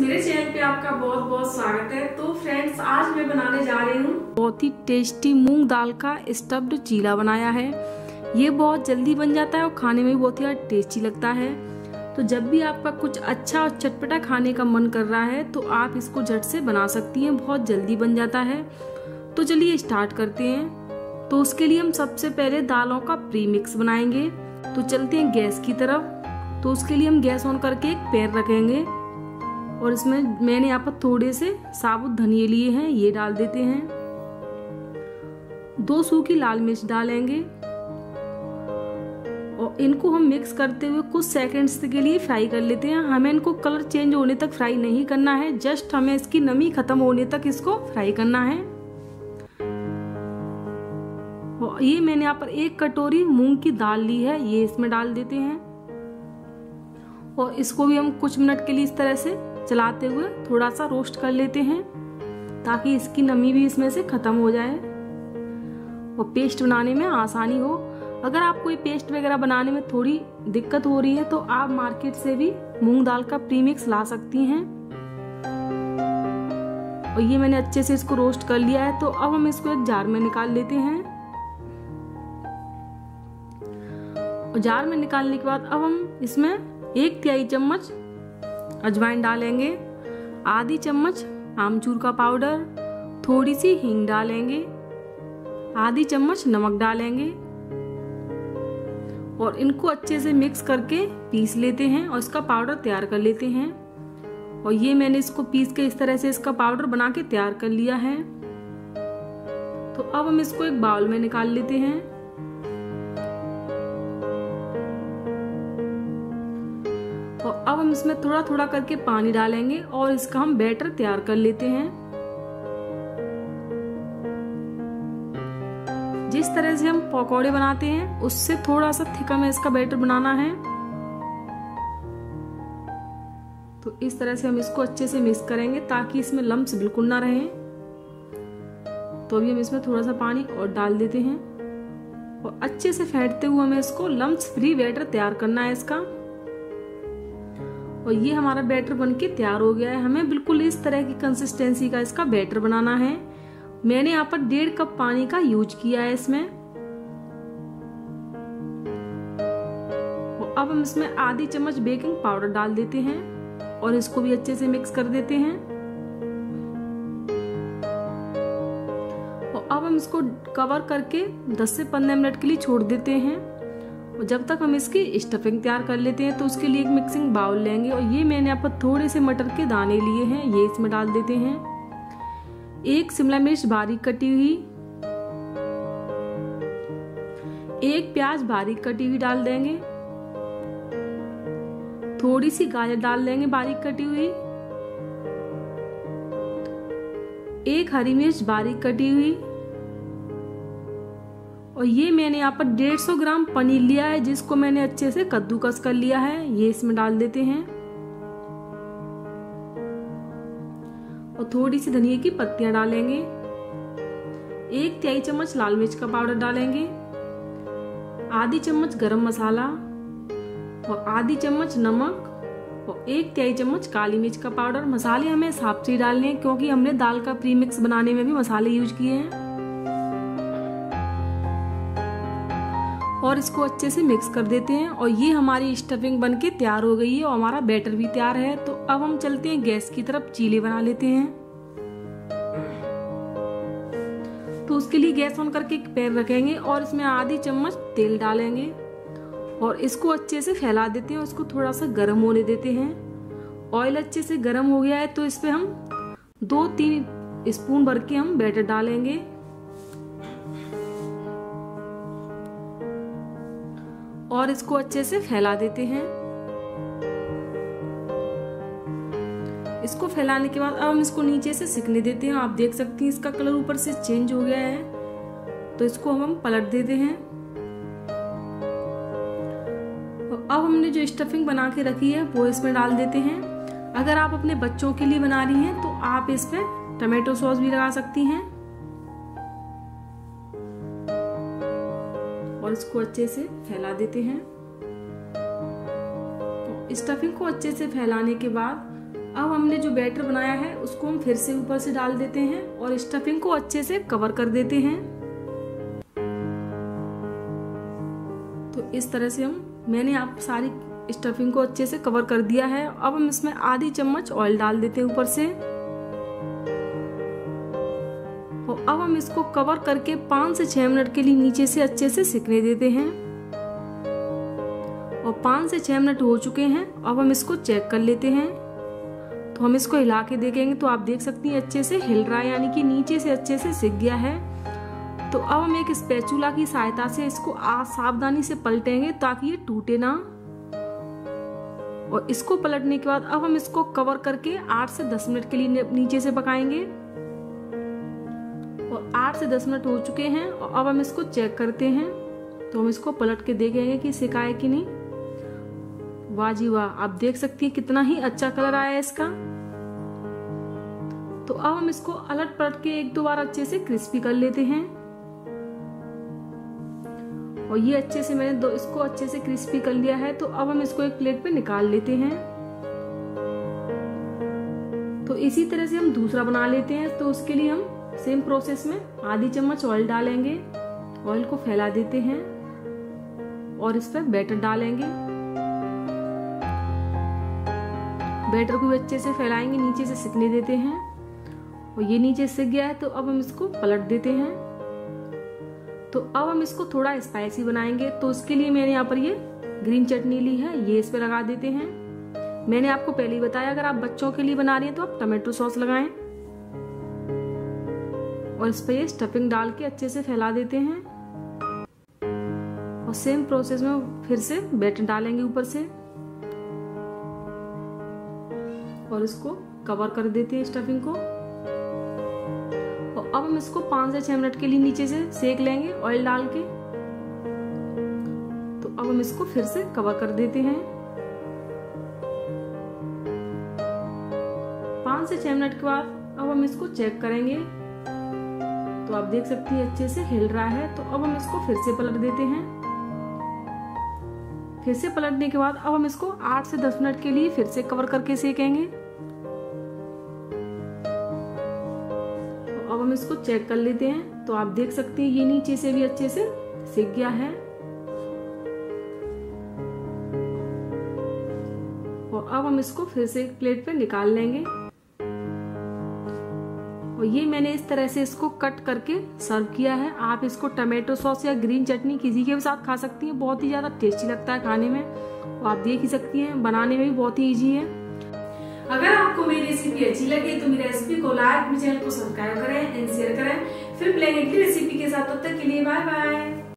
मेरे चैनल पे आपका बहुत बहुत स्वागत है। तो फ्रेंड्स, आज मैं बनाने जा रही हूँ बहुत ही टेस्टी मूंग दाल का स्टफ्ड चीला बनाया है। ये बहुत जल्दी बन जाता है और खाने में भी बहुत ही टेस्टी लगता है। तो जब भी आपका कुछ अच्छा और चटपटा खाने का मन कर रहा है तो आप इसको झट से बना सकती हैं, बहुत जल्दी बन जाता है। तो चलिए स्टार्ट करते हैं। तो उसके लिए हम सबसे पहले दालों का प्री मिक्स बनाएंगे। तो चलते हैं गैस की तरफ। तो उसके लिए हम गैस ऑन करके एक पैन रखेंगे और इसमें मैंने यहाँ पर थोड़े से साबुत धनिये लिए हैं, ये डाल देते हैं। 2 सूखी लाल मिर्च डालेंगे और इनको हम मिक्स करते हुए कुछ सेकंड्स के लिए फ्राई कर लेते हैं। हमें इनको कलर चेंज होने तक फ्राई नहीं करना है, जस्ट हमें इसकी नमी खत्म होने तक इसको फ्राई करना है। और ये मैंने यहाँ पर 1 कटोरी मूंग की दाल ली है, ये इसमें डाल देते हैं और इसको भी हम कुछ मिनट के लिए इस तरह से चलाते हुए थोड़ा सा रोस्ट कर लेते हैं ताकि इसकी नमी भी इसमें से खत्म हो जाए और पेस्ट बनाने में आसानी हो। अगर आपको ये पेस्ट वगैरह बनाने में थोड़ी दिक्कत हो रही है तो आप मार्केट से भी मूंग दाल का प्रीमिक्स ला सकती हैं। और ये मैंने अच्छे से इसको रोस्ट कर लिया है। तो अब हम इसको एक जार में निकाल लेते हैं और जार में निकालने के बाद अब हम इसमें 1 तिहाई चम्मच अजवाइन डालेंगे, आधी चम्मच आमचूर का पाउडर, थोड़ी सी हींग डालेंगे, आधी चम्मच नमक डालेंगे और इनको अच्छे से मिक्स करके पीस लेते हैं और इसका पाउडर तैयार कर लेते हैं। और ये मैंने इसको पीस के इस तरह से इसका पाउडर बना के तैयार कर लिया है। तो अब हम इसको एक बाउल में निकाल लेते हैं और अब हम इसमें थोड़ा थोड़ा करके पानी डालेंगे और इसका हम बैटर तैयार कर लेते हैं। जिस तरह से हम पकौड़े बनाते हैं उससे थोड़ा सा थिक हमें इसका बैटर बनाना है। तो इस तरह से हम इसको अच्छे से मिक्स करेंगे ताकि इसमें लम्स बिल्कुल ना रहें। तो अभी हम इसमें थोड़ा सा पानी और डाल देते हैं और अच्छे से फेंटते हुए हमें इसको लम्स फ्री बैटर तैयार करना है इसका। और ये हमारा बैटर बनके तैयार हो गया है। हमें बिल्कुल इस तरह की कंसिस्टेंसी का इसका बैटर बनाना है। मैंने यहाँ पर 1.5 कप पानी का यूज किया है इसमें। और अब हम इसमें आधी चम्मच बेकिंग पाउडर डाल देते हैं और इसको भी अच्छे से मिक्स कर देते हैं। और अब हम इसको कवर करके 10 से 15 मिनट के लिए छोड़ देते हैं और जब तक हम इसकी स्टफिंग तैयार कर लेते हैं। तो उसके लिए एक मिक्सिंग बाउल लेंगे और ये मैंने यहाँ पर थोड़े से मटर के दाने लिए हैं, ये इसमें डाल देते हैं। 1 शिमला मिर्च बारीक कटी हुई, 1 प्याज बारीक कटी हुई डाल देंगे, थोड़ी सी गाजर डाल देंगे बारीक कटी हुई, 1 हरी मिर्च बारीक कटी हुई और ये मैंने यहाँ पर 150 ग्राम पनीर लिया है जिसको मैंने अच्छे से कद्दूकस कर लिया है, ये इसमें डाल देते हैं। और थोड़ी सी धनिया की पत्तियां डालेंगे, 1 तिहाई चम्मच लाल मिर्च का पाउडर डालेंगे, आधी चम्मच गरम मसाला और आधी चम्मच नमक और 1 तिहाई चम्मच काली मिर्च का पाउडर। मसाले हमें हिसाब से डालने हैं क्योंकि हमने दाल का प्रीमिक्स बनाने में भी मसाले यूज किए हैं। और इसको अच्छे से मिक्स कर देते हैं और ये हमारी स्टफिंग बनके तैयार हो गई है और हमारा बैटर भी तैयार है। तो अब हम चलते हैं गैस की तरफ, चीले बना लेते हैं। तो उसके लिए गैस ऑन करके एक पैन रखेंगे और इसमें आधी चम्मच तेल डालेंगे और इसको अच्छे से फैला देते हैं और इसको थोड़ा सा गर्म होने देते हैं। ऑयल अच्छे से गर्म हो गया है तो इस पे हम 2-3 स्पून भर के हम बैटर डालेंगे और इसको अच्छे से फैला देते हैं। इसको फैलाने के बाद अब हम इसको नीचे से सिकने देते हैं। आप देख सकती हैं इसका कलर ऊपर से चेंज हो गया है। तो इसको हम पलट देते हैं और अब हमने जो स्टफिंग बना के रखी है वो इसमें डाल देते हैं। अगर आप अपने बच्चों के लिए बना रही हैं तो आप इस पे टमाटो सॉस भी लगा सकती हैं और इसको अच्छे से फैला देते हैं। स्टफिंग को अच्छे से फैलाने के बाद अब हमने जो बैटर बनाया है उसको हम फिर से ऊपर से डाल देते हैं और स्टफिंग को अच्छे से कवर कर देते हैं। तो इस तरह से मैंने आप सारी स्टफिंग को अच्छे से कवर कर दिया है। अब हम इसमें आधी चम्मच ऑयल डाल देते हैं ऊपर से और अब हम इसको कवर करके 5 से 6 मिनट के लिए नीचे से अच्छे से सिकने देते हैं। और 5 से 6 मिनट हो चुके हैं। अब हम इसको चेक कर लेते हैं। तो हम इसको हिला के देखेंगे तो आप देख सकती हैं अच्छे से हिल रहा है, यानी कि नीचे से अच्छे से सिक गया है। तो अब हम एक स्पैचुला की सहायता से इसको सावधानी से पलटेंगे ताकि ये टूटे ना। और इसको पलटने के बाद अब हम इसको कवर करके 8 से 10 मिनट के लिए नीचे से पकाएंगे। और 8 से 10 मिनट हो चुके हैं और अब हम इसको चेक करते हैं। तो हम इसको पलट के देखेंगे कि सिका है कि नहीं। वाह जी वाह, आप देख सकती हैं कितना ही अच्छा कलर आया है इसका। तो अब हम इसको अलट पलट के 1-2 बार अच्छे से क्रिस्पी कर लेते हैं। और ये अच्छे से मैंने इसको अच्छे से क्रिस्पी कर लिया है। तो अब हम इसको एक प्लेट पे निकाल लेते हैं। तो इसी तरह से हम दूसरा बना लेते हैं। तो उसके लिए हम सेम प्रोसेस में आधी चम्मच ऑयल डालेंगे, ऑयल को फैला देते हैं और इस पर बैटर डालेंगे। बैटर को भी अच्छे से फैलाएंगे, नीचे से सिकने देते हैं। और ये नीचे सिक गया है तो अब हम इसको पलट देते हैं। तो अब हम इसको थोड़ा स्पाइसी बनाएंगे। तो उसके लिए मैंने यहाँ पर ये ग्रीन चटनी ली है, ये इस पे लगा देते हैं। मैंने आपको पहले ही बताया अगर आप बच्चों के लिए बना रही हैं तो आप टमाटो सॉस लगाएं। और इस पर ये स्टफिंग डाल के अच्छे से फैला देते हैं। और सेम प्रोसेस में फिर से बैटर डालेंगे ऊपर से और इसको कवर कर देते हैं स्टफिंग को। और अब हम इसको 5 से 6 मिनट के लिए नीचे से सेक लेंगे ऑयल डाल के। तो अब हम इसको फिर से कवर कर देते हैं। 5 से 6 मिनट के बाद अब हम इसको चेक करेंगे। तो आप देख सकती हैं अच्छे से हिल रहा है। तो अब हम इसको फिर से पलट देते हैं। फिर से पलटने के बाद अब हम इसको 8 से 10 मिनट के लिए फिर से कवर करके सेकेंगे। अब हम इसको चेक कर लेते हैं। तो आप देख सकते हैं ये नीचे से भी अच्छे से सिक गया है। और अब हम इसको फिर से एक प्लेट पे निकाल लेंगे। और ये मैंने इस तरह से इसको कट करके सर्व किया है। आप इसको टमाटो सॉस या ग्रीन चटनी किसी के भी साथ खा सकती हैं, बहुत ही ज्यादा टेस्टी लगता है खाने में। और आप देख ही सकती हैं बनाने में भी बहुत ही इजी है। अगर आपको मेरी रेसिपी अच्छी लगी तो मेरी रेसिपी को लाइक, मेरे चैनल को सब्सक्राइब करें एंड शेयर करें। फिर मिलेंगे अगली रेसिपी के साथ, तब तक के लिए बाय बाय।